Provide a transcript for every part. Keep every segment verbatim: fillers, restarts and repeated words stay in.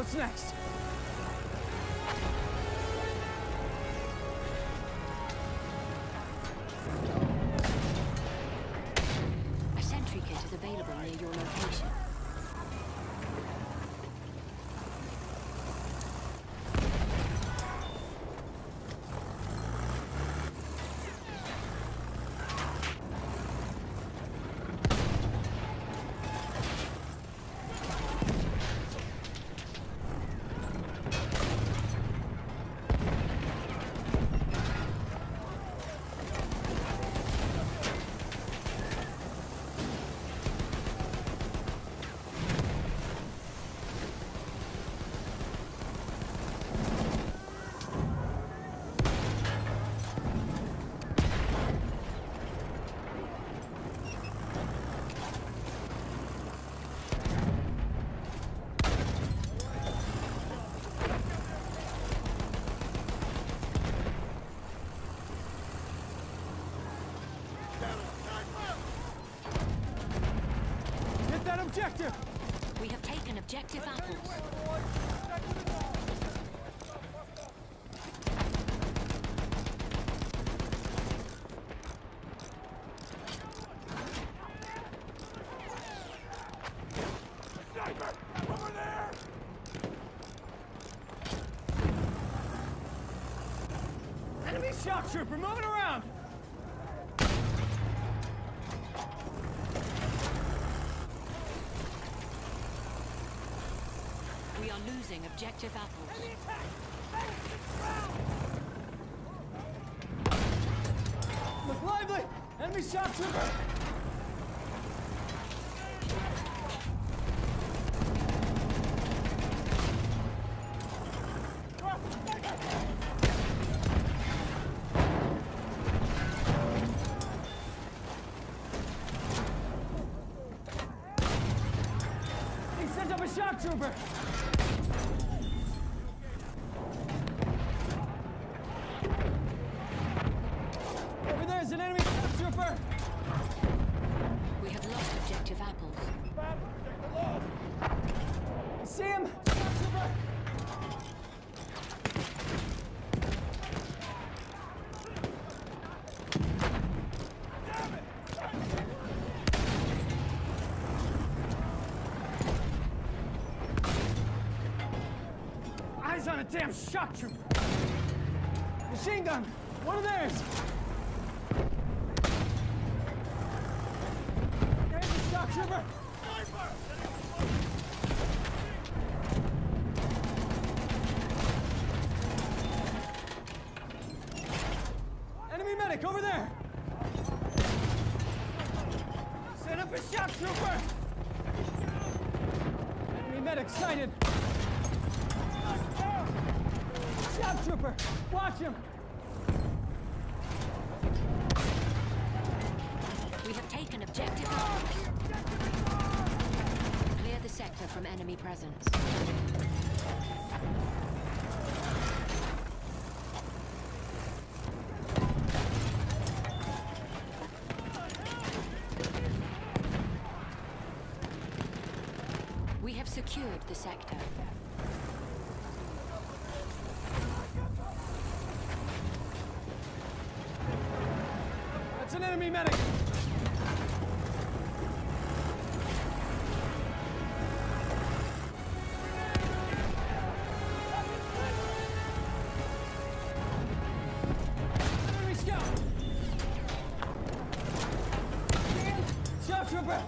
What's next? A sentry kit is available near your location. Objective! We have taken objective apples. Sniper! Over there! Enemy shock trooper moving around! We are losing objective apples. Enemy attack! Look lively! Enemy shock trooper! He sent up a shock trooper! There's an enemy trooper! We have lost objective apples. You see him? Trooper! Damn it! Eyes on a damn shock trooper! Machine gun! One of theirs! Shock trooper! Sniper! Enemy medic over there! Set up a shock trooper! Enemy medic sighted! Shock trooper! Watch him! We have taken objective apples. Clear the sector from enemy presence. We have secured the sector. That's an enemy medic! Shock trooper!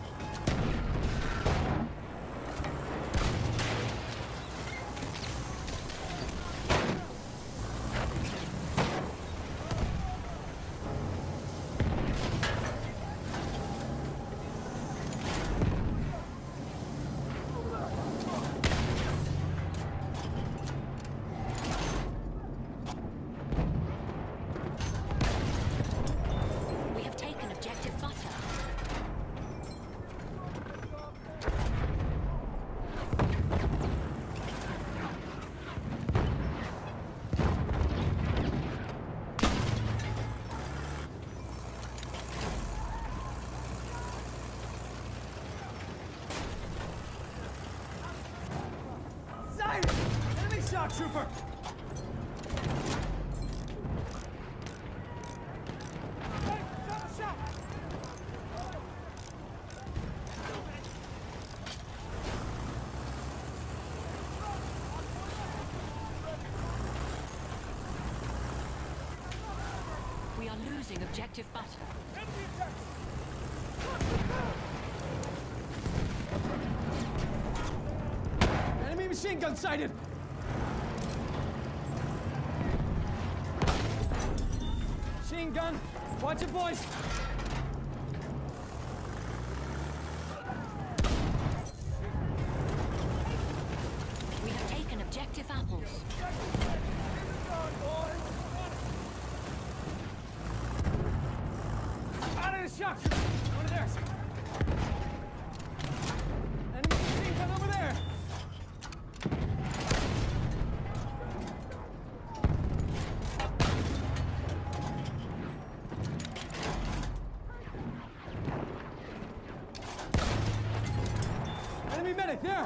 shock trooper! Hey, shot a shot! We are losing objective butter. Enemy machine gun sighted! Machine gun! Watch it, boys! We have taken objective apples. Out of the shock trooper! Over there! Enemy machine gun over there! Enemy medic, there!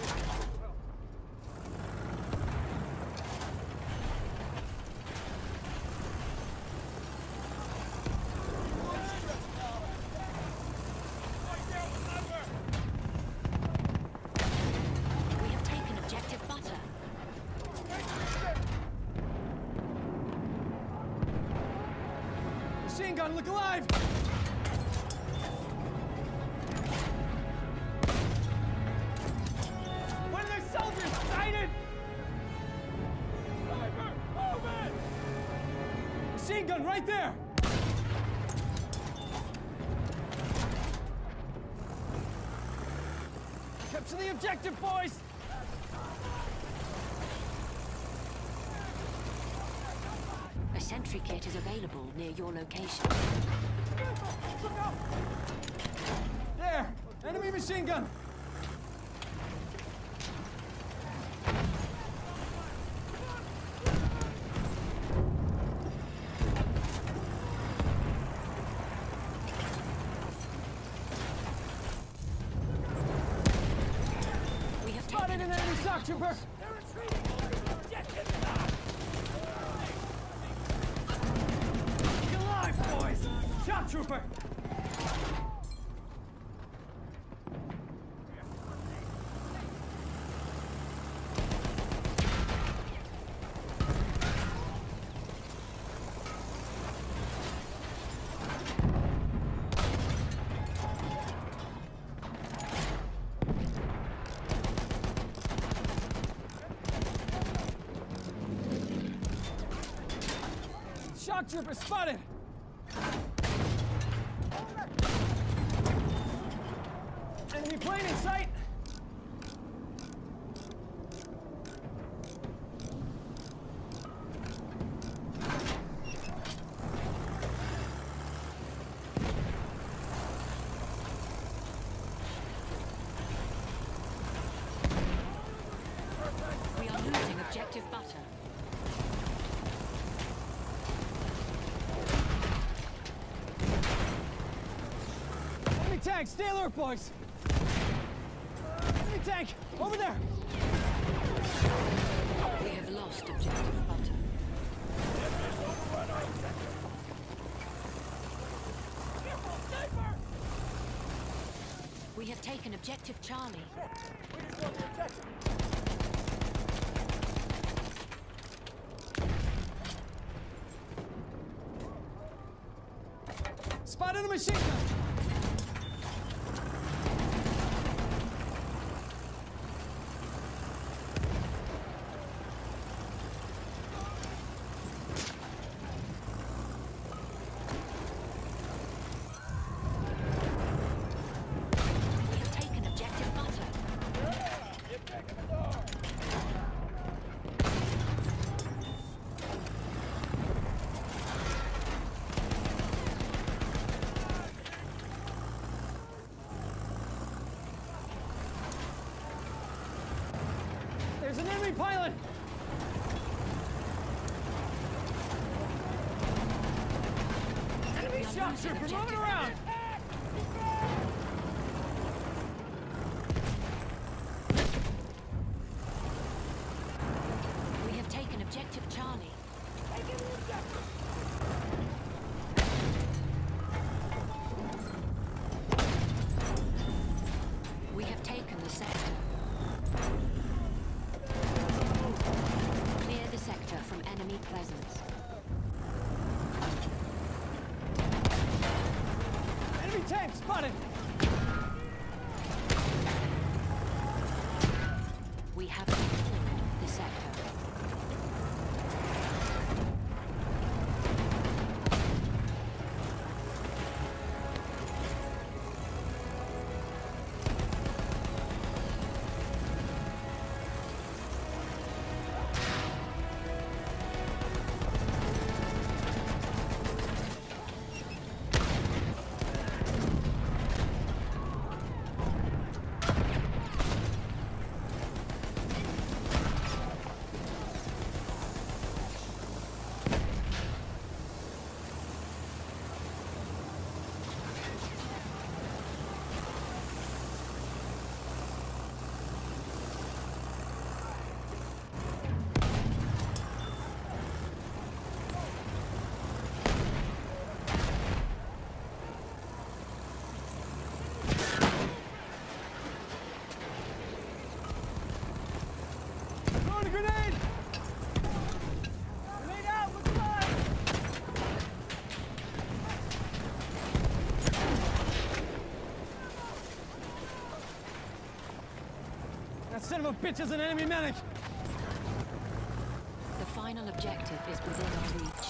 We have taken objective butter. Machine gun, look alive! One of their soldiers sighted! Sniper, move it! Machine gun right there! Capture the objective, boys! A sentry kit is available near your location. There! Enemy machine gun! We have Spotted taken an enemy objective shock trooper! Get alive, boys! Shock trooper! Shock trooper spotted! Enemy plane in sight! We are losing objective butter. Enemy tank, stay alert, boys! Enemy tank, over there! We have lost objective butter. We have taken objective Charlie. Spotted a machine gun! We have taken objective butter. There's an enemy pilot! Enemy We are shock losing trooper objective moving around! spotted! We have secured the sector. Throwing a grenade! Grenade out, look alive! That son of a bitch is an enemy medic! The final objective is within our reach.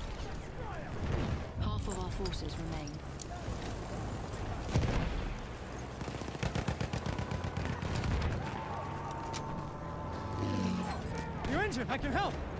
Half of our forces remain. You're injured, I can help!